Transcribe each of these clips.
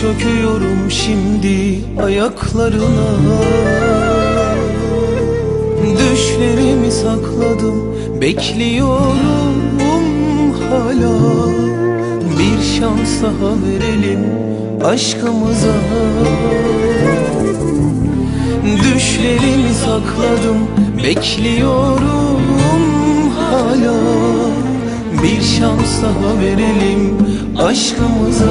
çöküyorum şimdi ayaklarına. Düşlerimi sakladım, bekliyorum hala. Bir şans daha verelim aşkımıza. Düşlerimi sakladım, bekliyorum hala. Bir şans daha verelim aşkımıza.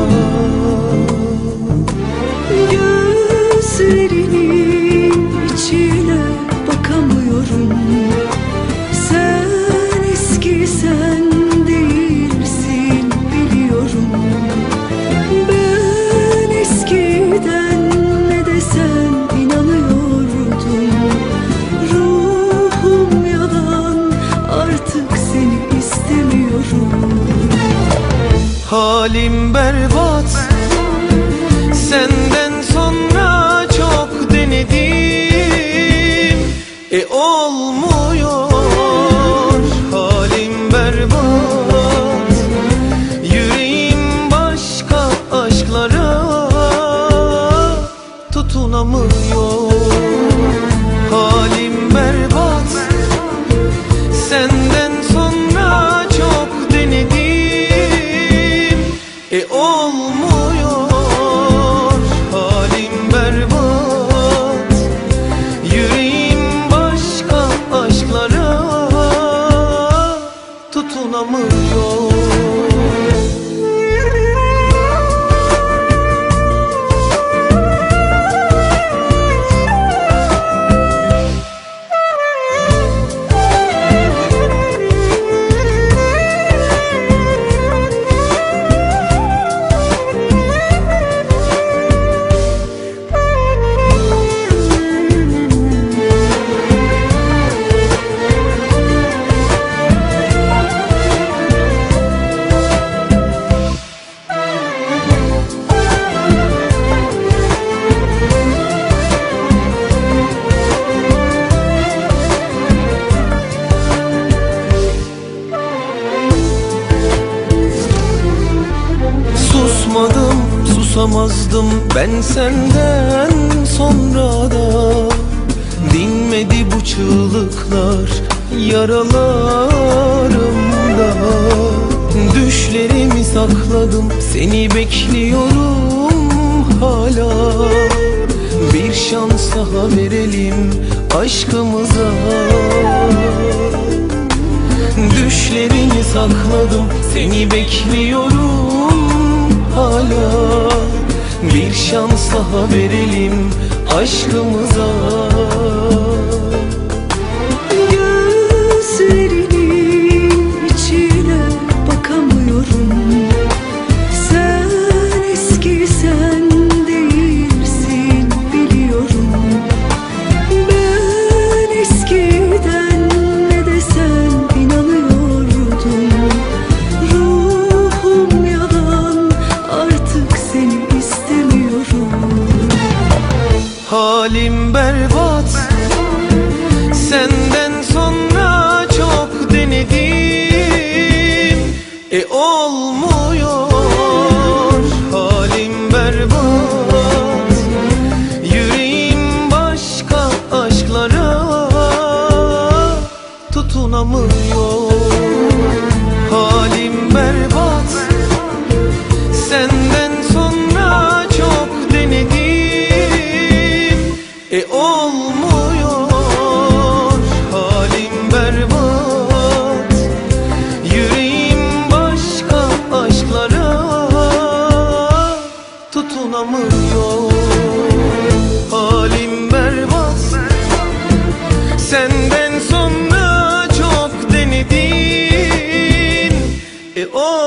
Gözlerinin içine bakamıyorum. Sen eski sen değilsin biliyorum. Ben eskiden ne desen inanıyordum. Ruhum yalan, artık seni istemiyorum. Halim berbat, senden sonra çok denedim, olmuyor. Halim berbat, yüreğim başka aşklara tutunamıyor. Halim berbat, senden sonra çok denedim, olmuyor. Halim berbat, yüreğim başka aşklara tutunamıyor. Susmadım, susamazdım ben senden sonra da. Dinmedi bu çığlıklar yaralarımda. Düşlerimi sakladım, seni bekliyorum hala. Bir şans daha verelim aşkımıza. Düşlerini sakladım, seni bekliyorum hala. Bir şans daha verelim aşkımıza. Gözlerinin içine bakamıyorum. Sen eski sen değilsin biliyorum. Ben eskiden ne desen inanıyordum. Ruhum yalan, artık seni istemiyorum. Halim berbat, senden sonra çok denedim, olmuyor. Halim berbat, yüreğim başka aşklara tutunamıyor. Halim berbat, senden sonra çok denedim, olmuyor. Halim berbat, yüreğim başka aşklara tutunamıyor. Halim berbat, senden sonra çok denedim, olmuyor.